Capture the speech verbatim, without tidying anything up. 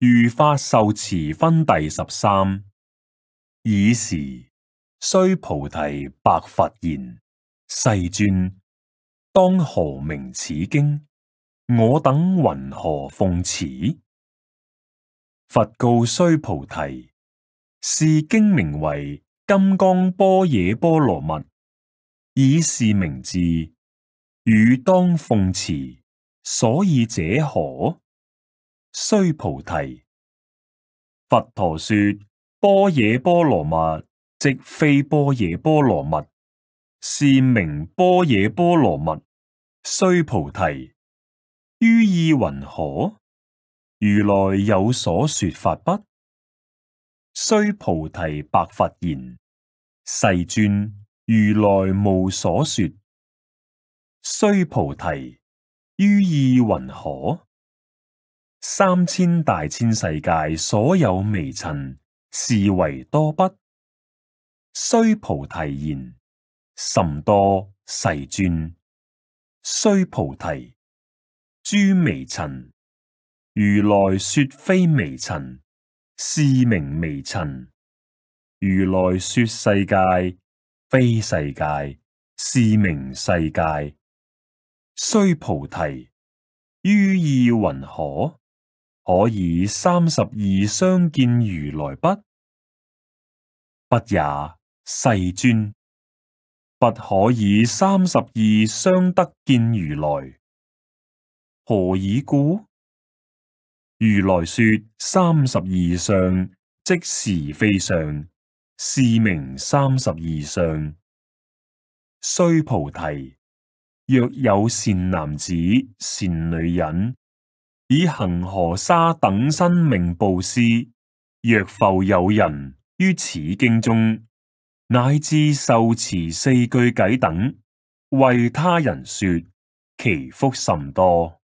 如法受持分第十三。爾時，須菩提白佛言：世尊，當何名此經？我等云何奉持？佛告須菩提：是經名為金剛般若波羅蜜，以是名字，汝當奉持。所以者何？須菩提，佛陀說般若波羅蜜，即非般若波羅蜜，是名般若波羅蜜。須菩提，於意云何？如來有所說法不？須菩提白佛言：世尊，如來無所說。須菩提，於意云何？三千大千世界所有微塵，是為多不？須菩提言：甚多，世尊。須菩提，諸微塵，如來說非微塵，是名微塵。如來說世界，非世界，是名世界。須菩提，於意云何？可以三十二相見如來不？不也，世尊。不可以三十二相得見如來。何以故？如來說三十二相，即是非相，是名三十二相。須菩提，若有善男子、善女人，以恒河沙等身命布施，若復有人於此經中，乃至受持四句偈等，為他人說，其福甚多。